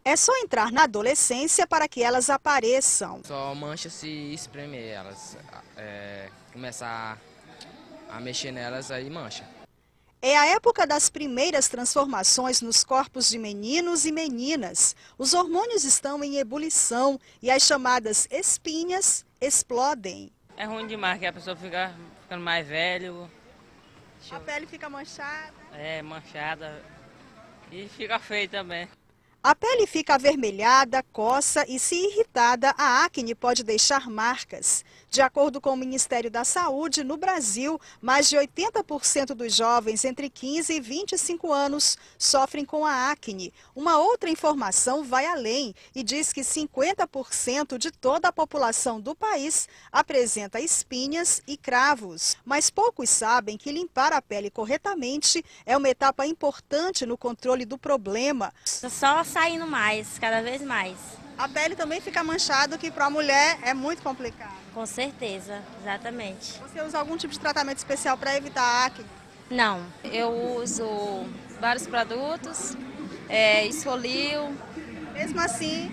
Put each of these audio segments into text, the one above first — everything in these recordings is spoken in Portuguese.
É só entrar na adolescência para que elas apareçam. Só mancha se espremer elas, começar a mexer nelas, aí mancha. É a época das primeiras transformações nos corpos de meninos e meninas. Os hormônios estão em ebulição e as chamadas espinhas explodem. É ruim demais, que a pessoa fica ficando mais velho. A pele fica manchada. É, manchada. E fica feio também. A pele fica avermelhada, coça e, se irritada, a acne pode deixar marcas. De acordo com o Ministério da Saúde, no Brasil, mais de 80% dos jovens entre 15 e 25 anos sofrem com a acne. Uma outra informação vai além e diz que 50% de toda a população do país apresenta espinhas e cravos. Mas poucos sabem que limpar a pele corretamente é uma etapa importante no controle do problema. Só saindo mais, cada vez mais. A pele também fica manchada, que para a mulher é muito complicado. Com certeza, exatamente. Você usa algum tipo de tratamento especial para evitar a acne? Não. Eu uso vários produtos, esfolio. Mesmo assim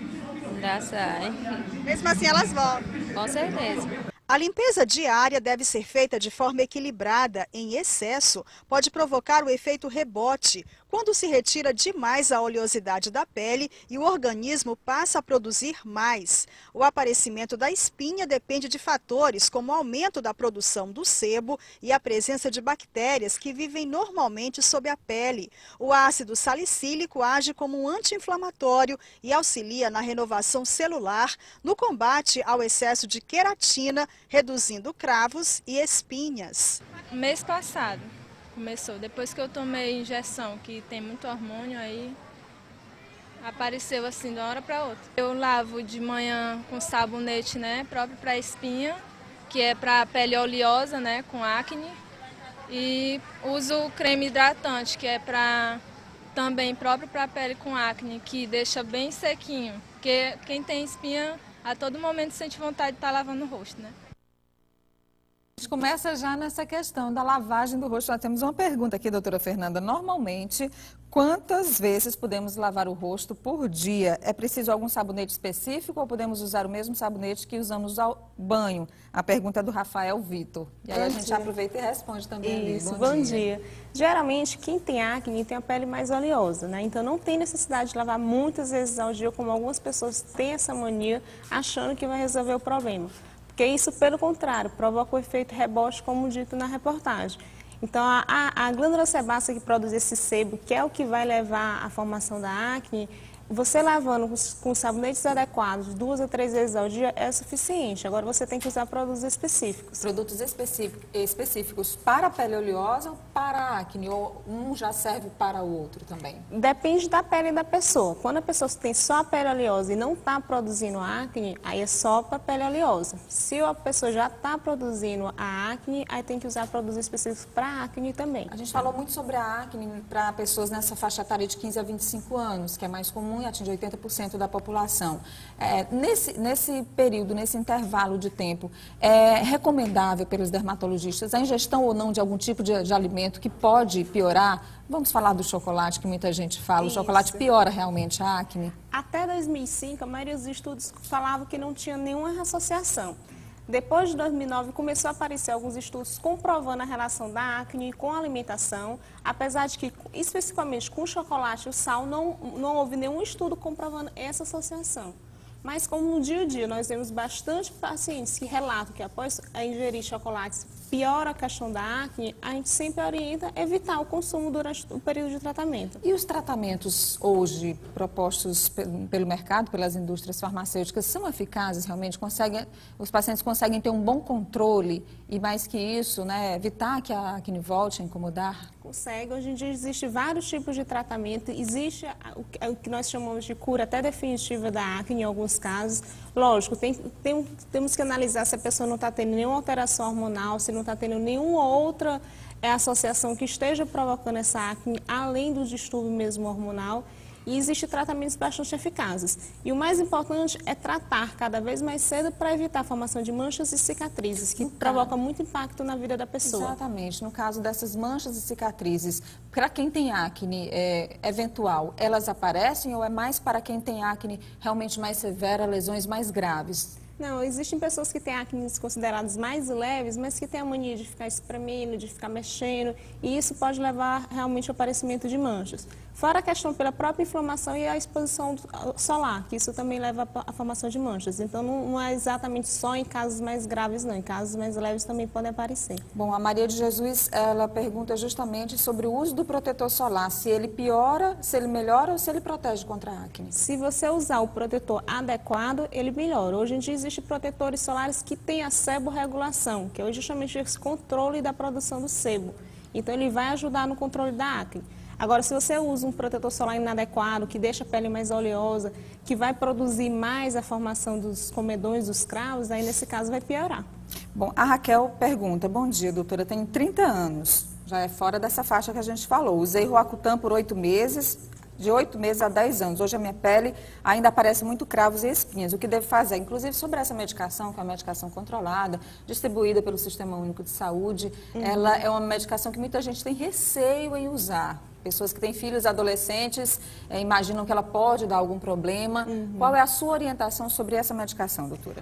elas voltam. Com certeza. A limpeza diária deve ser feita de forma equilibrada. Em excesso, pode provocar o efeito rebote, quando se retira demais a oleosidade da pele e o organismo passa a produzir mais. O aparecimento da espinha depende de fatores como o aumento da produção do sebo e a presença de bactérias que vivem normalmente sob a pele. O ácido salicílico age como um anti-inflamatório e auxilia na renovação celular, no combate ao excesso de queratina, reduzindo cravos e espinhas. Mês passado começou, depois que eu tomei injeção, que tem muito hormônio, aí apareceu assim de uma hora para outra. Eu lavo de manhã com sabonete, né, próprio para espinha, que é para pele oleosa, né, com acne, e uso creme hidratante, que é também próprio para pele com acne, que deixa bem sequinho, porque quem tem espinha a todo momento sente vontade de estar lavando o rosto, né? A gente começa já nessa questão da lavagem do rosto. Nós temos uma pergunta aqui, doutora Fernanda. Normalmente, quantas vezes podemos lavar o rosto por dia? É preciso algum sabonete específico ou podemos usar o mesmo sabonete que usamos ao banho? A pergunta é do Rafael Vitor. E aí a gente aproveita e responde também. Isso, bom dia. Geralmente, quem tem acne tem a pele mais oleosa, né? Então não tem necessidade de lavar muitas vezes ao dia, como algumas pessoas têm essa mania, achando que vai resolver o problema. Porque isso, pelo contrário, provoca o efeito rebote, como dito na reportagem. Então, a glândula sebácea que produz esse sebo, que é o que vai levar à formação da acne, você lavando com sabonetes adequados 2 a 3 vezes ao dia é suficiente. Agora, você tem que usar produtos específicos. Produtos específicos para a pele oleosa ou para a acne? Ou um já serve para o outro também? Depende da pele da pessoa. Quando a pessoa tem só a pele oleosa e não está produzindo acne, aí é só para a pele oleosa. Se a pessoa já está produzindo a acne, aí tem que usar produtos específicos para a acne também. A gente falou muito sobre a acne para pessoas nessa faixa etária de 15 a 25 anos, que é mais comum e atinge 80% da população. Nesse período, nesse intervalo de tempo, é recomendável pelos dermatologistas a ingestão ou não de algum tipo de alimento que pode piorar? Vamos falar do chocolate, que muita gente fala. Isso. O chocolate piora realmente a acne? Até 2005, a maioria dos estudos falava que não tinha nenhuma associação. Depois de 2009, começou a aparecer alguns estudos comprovando a relação da acne com a alimentação, apesar de que, especificamente com o chocolate e o sal, não houve nenhum estudo comprovando essa associação. Mas como no dia a dia nós temos bastante pacientes que relatam que após ingerir chocolates piora a questão da acne, a gente sempre orienta a evitar o consumo durante o período de tratamento. E os tratamentos hoje propostos pelo mercado, pelas indústrias farmacêuticas, são eficazes realmente? Os pacientes conseguem ter um bom controle e, mais que isso, né, evitar que a acne volte a incomodar? Consegue. Hoje em dia existem vários tipos de tratamento. Existe o que nós chamamos de cura até definitiva da acne em alguns casos. Lógico, temos que analisar se a pessoa não está tendo nenhuma alteração hormonal, se não está tendo nenhuma outra associação que esteja provocando essa acne, além do distúrbio mesmo hormonal. E existem tratamentos bastante eficazes. E o mais importante é tratar cada vez mais cedo para evitar a formação de manchas e cicatrizes, que provocam muito impacto na vida da pessoa. Exatamente. No caso dessas manchas e cicatrizes, para quem tem acne eventual, elas aparecem ou é mais para quem tem acne realmente mais severa, lesões mais graves? Não, existem pessoas que têm acne consideradas mais leves, mas que têm a mania de ficar espremendo, de ficar mexendo, e isso pode levar realmente ao aparecimento de manchas. Fora a questão pela própria inflamação e a exposição solar, que isso também leva à formação de manchas. Então, não é exatamente só em casos mais graves, não. Em casos mais leves também podem aparecer. Bom, a Maria de Jesus, ela pergunta justamente sobre o uso do protetor solar, se ele piora, se ele melhora ou se ele protege contra a acne. Se você usar o protetor adequado, ele melhora. Hoje em dia existem protetores solares que têm a seborregulação, que é justamente esse controle da produção do sebo. Então, ele vai ajudar no controle da acne. Agora, se você usa um protetor solar inadequado, que deixa a pele mais oleosa, que vai produzir mais a formação dos comedões, dos cravos, aí nesse caso vai piorar. Bom, a Raquel pergunta, bom dia, doutora, tenho 30 anos, já é fora dessa faixa que a gente falou, usei Roacutan por 8 meses, de 8 meses a 10 anos. Hoje a minha pele ainda aparece muito cravos e espinhas. O que devo fazer? Inclusive sobre essa medicação, que é uma medicação controlada, distribuída pelo Sistema Único de Saúde, ela é uma medicação que muita gente tem receio em usar. Pessoas que têm filhos adolescentes imaginam que ela pode dar algum problema. Qual é a sua orientação sobre essa medicação, doutora?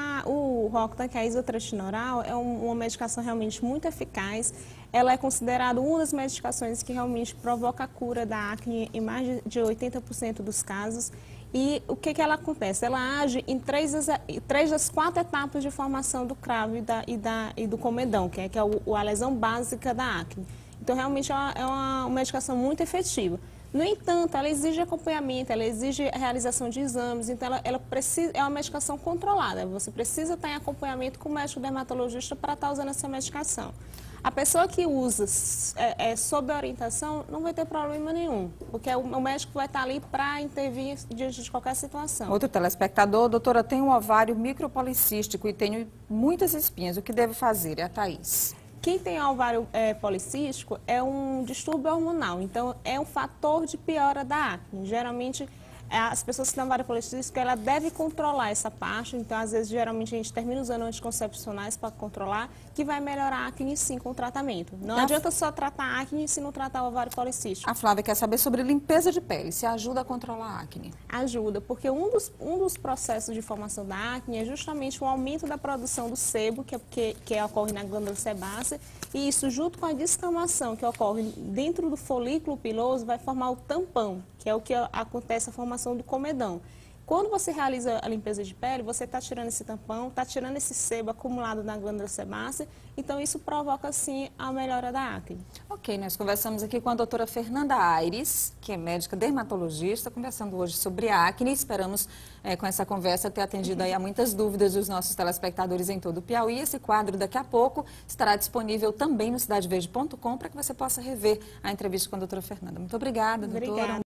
O Roacutan, que é a isotretinoral, é uma medicação realmente muito eficaz. Ela é considerada uma das medicações que realmente provoca a cura da acne em mais de 80% dos casos. E o que ela acontece? Ela age em três das 4 etapas de formação do cravo e do comedão, que é a lesão básica da acne. Então, realmente é uma medicação muito efetiva. No entanto, ela exige acompanhamento, ela exige realização de exames, então ela precisa, é uma medicação controlada. Você precisa estar em acompanhamento com o médico dermatologista para estar usando essa medicação. A pessoa que usa sob orientação não vai ter problema nenhum, porque o médico vai estar ali para intervir diante de qualquer situação. Outro telespectador, doutora, tenho um ovário micropolicístico e tenho muitas espinhas, o que devo fazer? É a Thaís. Quem tem ovário policístico é um distúrbio hormonal, então é um fator de piora da acne. Geralmente, as pessoas que têm ovário policístico, ela deve controlar essa parte, então às vezes, geralmente, a gente termina usando anticoncepcionais para controlar, que vai melhorar a acne sim com o tratamento. Não adianta só tratar a acne se não tratar o ovário policístico. A Flávia quer saber sobre limpeza de pele, se ajuda a controlar a acne. Ajuda, porque um dos processos de formação da acne é justamente o aumento da produção do sebo, que ocorre na glândula sebácea, e isso, junto com a descamação que ocorre dentro do folículo piloso, vai formar o tampão, que é o que acontece a formação do comedão. Quando você realiza a limpeza de pele, você está tirando esse tampão, está tirando esse sebo acumulado na glândula sebácea, então isso provoca, sim, a melhora da acne. Ok, nós conversamos aqui com a doutora Fernanda Aires, que é médica dermatologista, conversando hoje sobre a acne. Esperamos, com essa conversa, ter atendido aí a muitas dúvidas dos nossos telespectadores em todo o Piauí. Esse quadro, daqui a pouco, estará disponível também no cidadeverde.com para que você possa rever a entrevista com a doutora Fernanda. Muito obrigada, doutora. Obrigada.